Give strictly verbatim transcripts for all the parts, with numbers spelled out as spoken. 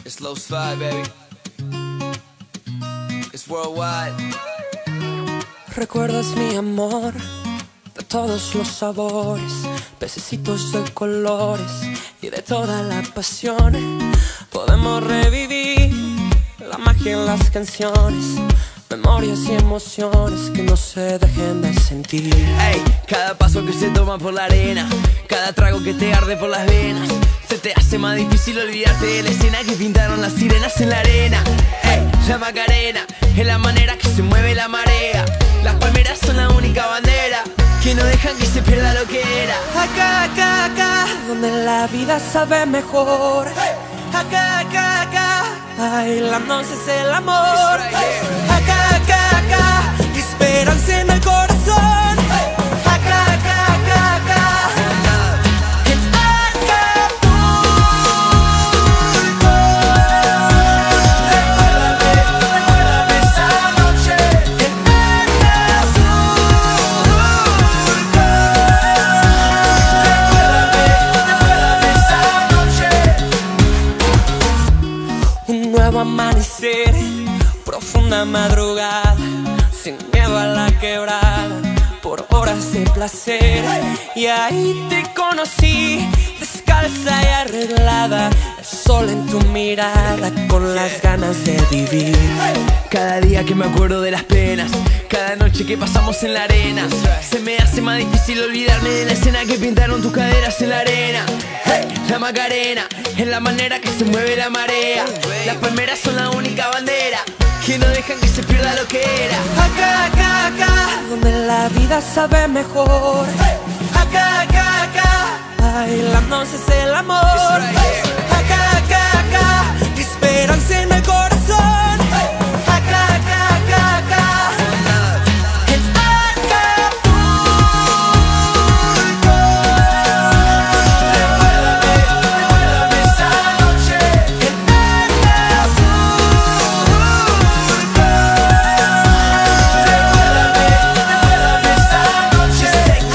It's low slide, baby. It's worldwide. Recuerdas mi amor de todos los sabores, pececitos de colores y de toda la pasión. Podemos revivir la magia en las canciones, memorias y emociones que no se dejen de sentir. Ey, cada paso que se toma por la arena, cada trago que te arde por las venas, se te hace más difícil olvidarte de la escena que pintaron las sirenas en la arena. Ey, la Macarena es la manera que se mueve la marea. Las palmeras son la única bandera que no dejan que se pierda lo que era. Acá, acá, acá, donde la vida sabe mejor. Acá, acá, acá, bailándonos es el amor. Acá, acá, acá, esperanza en el corazón. Acá, acá, acá, acá, en Acapulco. Recuérdame, recuérdame esa noche en Acapulco. Recuérdame, recuérdame esa noche. Un nuevo amanecer, profunda madrugada, sin miedo a la quebrada, por horas de placer. Y ahí te conocí, descalza y arreglada, el sol en tu mirada, con las ganas de vivir. Cada día que me acuerdo de las penas, cada noche que pasamos en la arena, se me hace más difícil olvidarme de la escena que pintaron tus caderas en la arena. Hey, la Macarena es la manera que se mueve la marea. Las palmeras son la única bandera que no dejan que se pierda lo que era. Acá, acá, acá, donde la vida sabe mejor. Acá, acá, acá, bailándonos es el amor. Acá, acá, acá, esperanza en el corazón. Acá, acá, acá, acá, en Acapulco. Recuérdame, recuérdame esa noche en Acapulco. Recuérdame, recuérdame esa noche.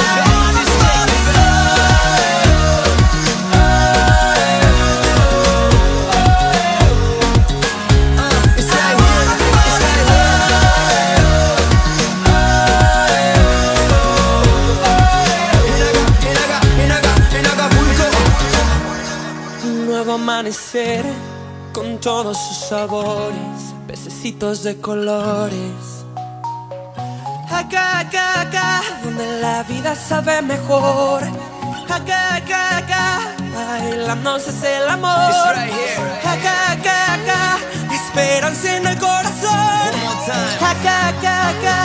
Un nuevo amanecer con todos sus sabores, pececitos de colores. Acá, acá, acá, donde la vida sabe mejor. Acá, acá, acá, bailándonos es el amor. Acá, acá, acá, esperanza en el corazón. Acá, acá, acá.